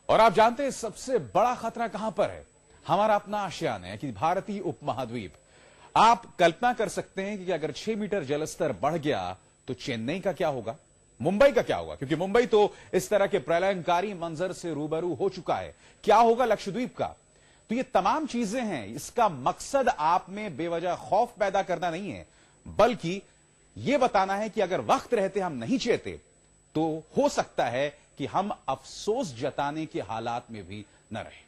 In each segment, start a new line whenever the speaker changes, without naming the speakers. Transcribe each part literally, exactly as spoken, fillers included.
और आप जानते हैं सबसे बड़ा खतरा कहां पर है? हमारा अपना आशियान है कि भारतीय उपमहाद्वीप। आप कल्पना कर सकते हैं कि अगर छह मीटर जलस्तर बढ़ गया तो चेन्नई का क्या होगा, मुंबई का क्या होगा? क्योंकि मुंबई तो इस तरह के प्रलयंकारी मंजर से रूबरू हो चुका है। क्या होगा लक्षद्वीप का? तो ये तमाम चीजें हैं। इसका मकसद आप में बेवजह खौफ पैदा करना नहीं है, बल्कि यह बताना है कि अगर वक्त रहते हम नहीं चेते तो हो सकता है कि हम अफसोस जताने के हालात में भी न रहें।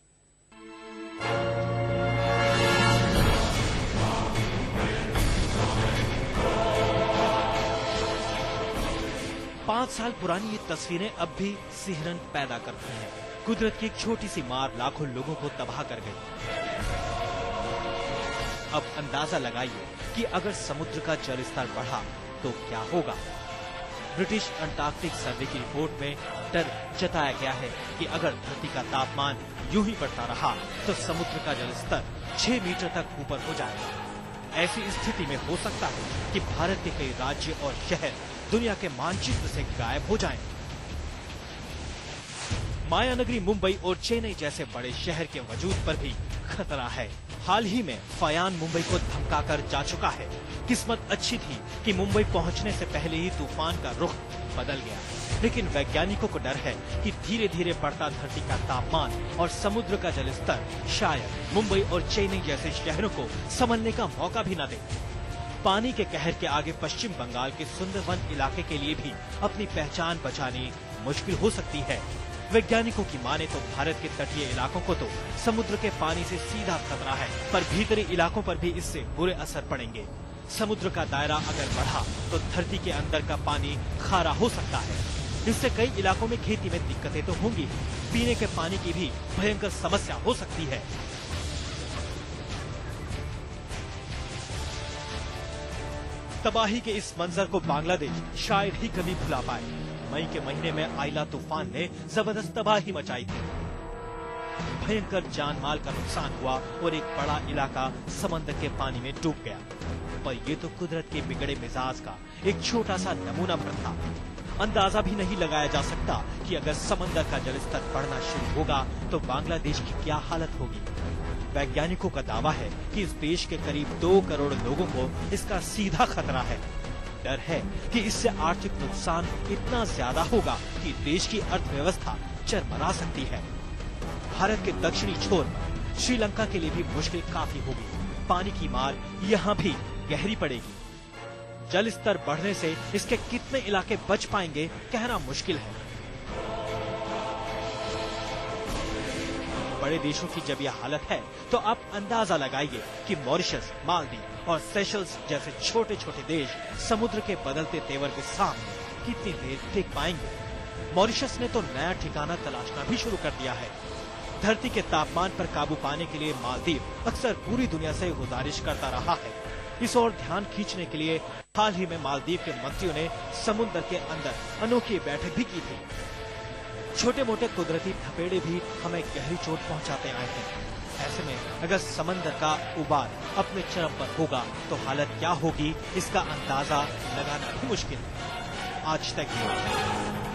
पांच साल पुरानी ये तस्वीरें अब भी सिहरन पैदा करती हैं। कुदरत की एक छोटी सी मार लाखों लोगों को तबाह कर गई। अब अंदाजा लगाइए कि अगर समुद्र का जल स्तर बढ़ा तो क्या होगा। ब्रिटिश अंटार्कटिक सर्वे की रिपोर्ट में डर जताया गया है कि अगर धरती का तापमान यूं ही बढ़ता रहा तो समुद्र का जल स्तर छह मीटर तक ऊपर हो जाएगा। ऐसी स्थिति में हो सकता है कि भारत के कई राज्य और शहर दुनिया के मानचित्र से गायब हो जाएं। मायानगरी मुंबई और चेन्नई जैसे बड़े शहर के वजूद पर भी खतरा है। हाल ही में फयान मुंबई को धमकाकर जा चुका है। किस्मत अच्छी थी कि मुंबई पहुंचने से पहले ही तूफान का रुख बदल गया, लेकिन वैज्ञानिकों को डर है कि धीरे धीरे बढ़ता धरती का तापमान और समुद्र का जलस्तर शायद मुंबई और चेन्नई जैसे शहरों को संभलने का मौका भी न दे। पानी के कहर के आगे पश्चिम बंगाल के सुंदरवन इलाके के लिए भी अपनी पहचान बचानी मुश्किल हो सकती है। वैज्ञानिकों की माने तो भारत के तटीय इलाकों को तो समुद्र के पानी से सीधा खतरा है, पर भीतरी इलाकों पर भी इससे बुरे असर पड़ेंगे। समुद्र का दायरा अगर बढ़ा तो धरती के अंदर का पानी खारा हो सकता है। इससे कई इलाकों में खेती में दिक्कतें तो होंगी, पीने के पानी की भी भयंकर समस्या हो सकती है। तबाही के इस मंजर को बांग्लादेश शायद ही कभी भुला पाए। मई के महीने में आइला तूफान ने जबरदस्त तबाही मचाई थी। भयंकर जान माल का नुकसान हुआ और एक बड़ा इलाका समंदर के पानी में डूब गया। पर ये तो कुदरत के बिगड़े मिजाज का एक छोटा सा नमूना पर था। अंदाजा भी नहीं लगाया जा सकता कि अगर समंदर का जलस्तर बढ़ना शुरू होगा तो बांग्लादेश की क्या हालत होगी। वैज्ञानिकों का दावा है कि इस देश के करीब दो करोड़ लोगों को इसका सीधा खतरा है। डर है कि इससे आर्थिक नुकसान इतना ज्यादा होगा कि देश की अर्थव्यवस्था चरमरा सकती है। भारत के दक्षिणी छोर पर श्रीलंका के लिए भी मुश्किल काफी होगी। पानी की मार यहाँ भी गहरी पड़ेगी। जल स्तर बढ़ने से इसके कितने इलाके बच पाएंगे कहना मुश्किल है। बड़े देशों की जब यह हालत है तो आप अंदाजा लगाइए कि मॉरिशस, मालदीव और सेशल्स जैसे छोटे छोटे देश समुद्र के बदलते तेवर के सामने कितनी देर टिक पाएंगे। मॉरिशस ने तो नया ठिकाना तलाशना भी शुरू कर दिया है। धरती के तापमान पर काबू पाने के लिए मालदीव अक्सर पूरी दुनिया से गुजारिश करता रहा है। इस ओर ध्यान खींचने के लिए हाल ही में मालदीव के मंत्रियों ने समुद्र के अंदर अनोखी बैठक भी की थी। छोटे मोटे कुदरती थपेड़े भी हमें गहरी चोट पहुंचाते आए हैं। ऐसे में अगर समंदर का उबाल अपने चरम पर होगा तो हालत क्या होगी इसका अंदाजा लगाना भी मुश्किल है। आज तक